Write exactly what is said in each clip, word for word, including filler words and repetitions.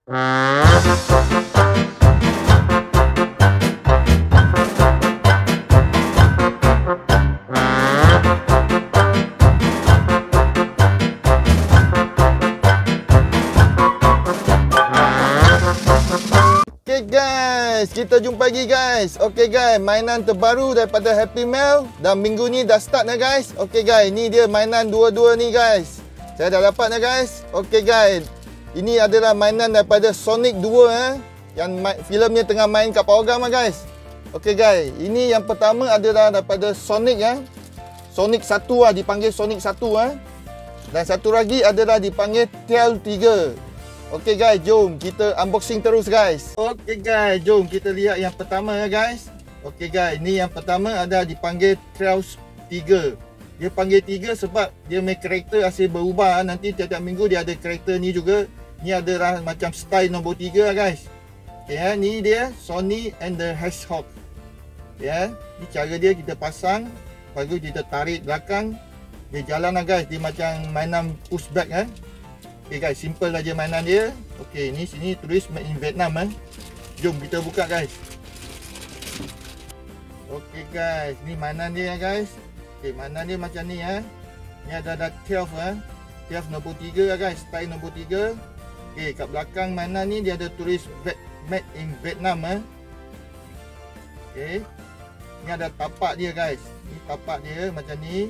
Okay guys, kita jumpa lagi guys. Okay guys, mainan terbaru daripada Happy Meal dan minggu ni dah start dah guys. Okay guys, ni dia mainan dua-dua ni guys. Saya dah dapat dah guys. Okay guys, ini adalah mainan daripada Sonic dua eh, yang filmnya tengah main kat Power lah guys. Okay guys, ini yang pertama adalah daripada Sonic eh. Sonic satu lah, dipanggil Sonic satu eh. Dan satu lagi adalah dipanggil Tail tiga. Okey guys, jom kita unboxing terus guys. Okey guys, jom kita lihat yang pertama ya guys. Okey guys, ni yang pertama ada dipanggil Tails tiga. Dia panggil tiga sebab dia punya karakter asyik berubah. Nanti tiap-tiap minggu dia ada karakter ni juga. Ni adalah macam style nombor tiga lah guys. Okey ya, ni dia Sonic and the Hedgehog. Ya, ni cara dia kita pasang, lepas tu kita tarik belakang. Dia jalan lah guys, dia macam mainan push back eh. Okay guys, simple aja mainan dia. Okay, ni sini tulis made in Vietnam eh. Jom kita buka guys. Okay guys, ni mainan dia guys. Okay, mainan dia macam ni eh. Ni ada ada twelve eh. twelve nombor tiga guys, style nombor tiga. Okay, kat belakang mainan ni dia ada tulis made in Vietnam eh. Okay. Ni ada tapak dia guys. Ni tapak dia macam ni.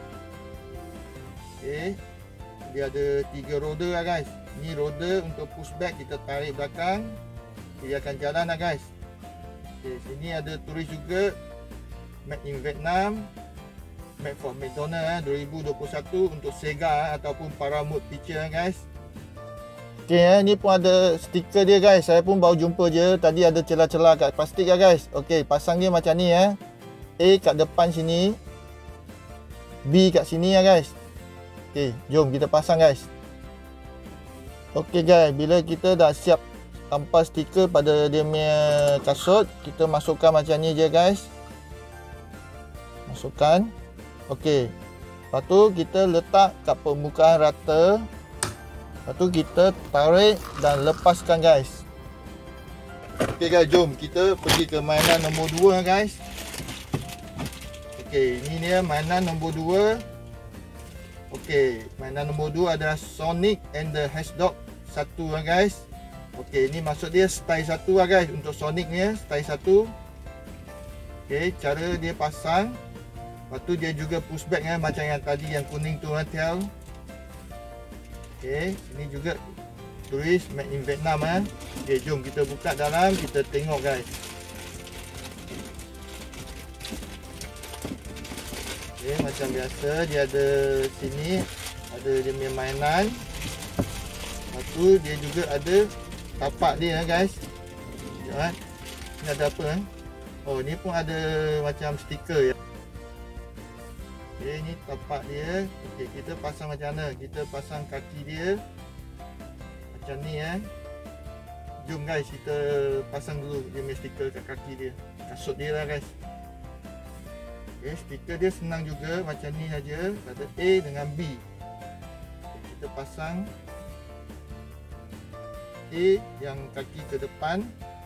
Okay. Dia ada tiga roda lah guys. Ni roda untuk push back, kita tarik belakang, dia akan jalan lah guys. Okay, sini ada tulis juga made in Vietnam, made for McDonald eh, dua ribu dua puluh satu untuk Sega eh, ataupun Paramount Picture eh, guys. Okay, eh, ni pun ada stiker dia guys. Saya pun baru jumpa je. Tadi ada celah-celah kat plastik lah guys. Okay, pasang dia macam ni eh. A kat depan sini, B kat sini lah guys. Okay, jom kita pasang guys. Okay guys, bila kita dah siap tampal stiker pada dia punya kasut, kita masukkan macam ni je guys. Masukkan. Okay, lepas tu kita letak kat permukaan rata. Lepas tu kita tarik dan lepaskan guys. Okay guys, jom kita pergi ke mainan nombor dua guys. Okay, ini dia mainan nombor dua. Okey, mainan nombor dua adalah Sonic and the Hedgehog satu lah guys. Okey, ini maksud dia style satu lah guys. Untuk Sonic ni style satu. Okey, cara dia pasang. Lepas tu dia juga push back eh, macam yang tadi yang kuning tu lah tail. Okey, ini juga tulis made in Vietnam eh. Okey, jom kita buka dalam, kita tengok guys. Okay, macam biasa dia ada sini ada dia punya mainan. Lepas tu dia juga ada tapak dia guys. Jangan. Ni ada apa eh? Oh, ni pun ada macam stiker ya. Okay, ni tapak dia. Okay, kita pasang macam mana? Kita pasang kaki dia macam ni eh. Jom guys, kita pasang dulu dia punya stiker kat kaki dia. Kasut dia lah guys. Okay, stiker dia senang juga macam ni saja. Ada A dengan B. Okay, kita pasang A yang kaki ke depan,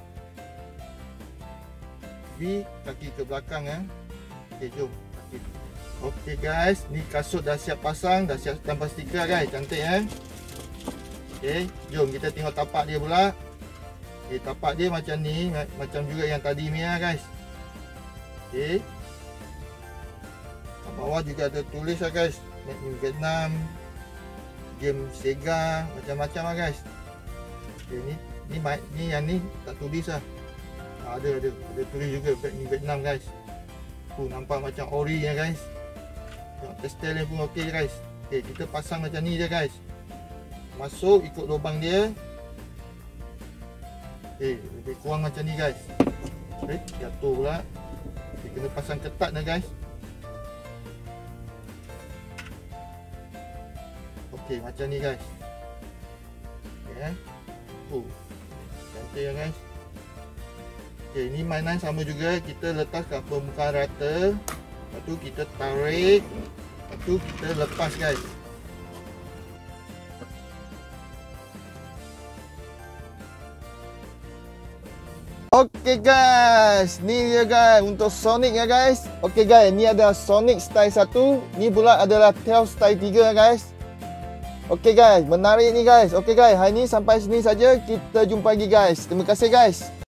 B kaki ke belakang eh. Okay, jom. Okay guys, ni kasut dah siap pasang, dah siap tampal stiker guys. Cantik eh. Okay, jom kita tengok tapak dia pula. Okay, tapak dia macam ni, macam juga yang tadi ni lah guys. Okay, bawah juga ada tulis lah guys, made in Vietnam, game Sega, macam-macam lah guys. Okay, ni, ni ni yang ni tak tulis lah. Ha, ada ada ada tulis juga made in Vietnam guys. Tu nampak macam ori ya guys. Tengok pastel ni pun okey guys. Okay, kita pasang macam ni je guys. Masuk ikut lubang dia. Okay, lebih kurang macam ni guys. Okay, jatuh pula. Okay, kena pasang ketat dah guys. Okay, macam ni guys. Okay, oh, cantik ya guys. Okay, ni mainan sama juga. Kita letak kat permukaan rata. Lepas tu kita tarik. Lepas tu kita lepas guys. Okey guys, ni dia guys untuk Sonic ya guys. Okey guys, ni ada Sonic style satu, ni pula adalah Tails style tiga guys. Okey guys, menarik ni guys. Okey guys, hari ni sampai sini saja. Kita jumpa lagi guys. Terima kasih guys.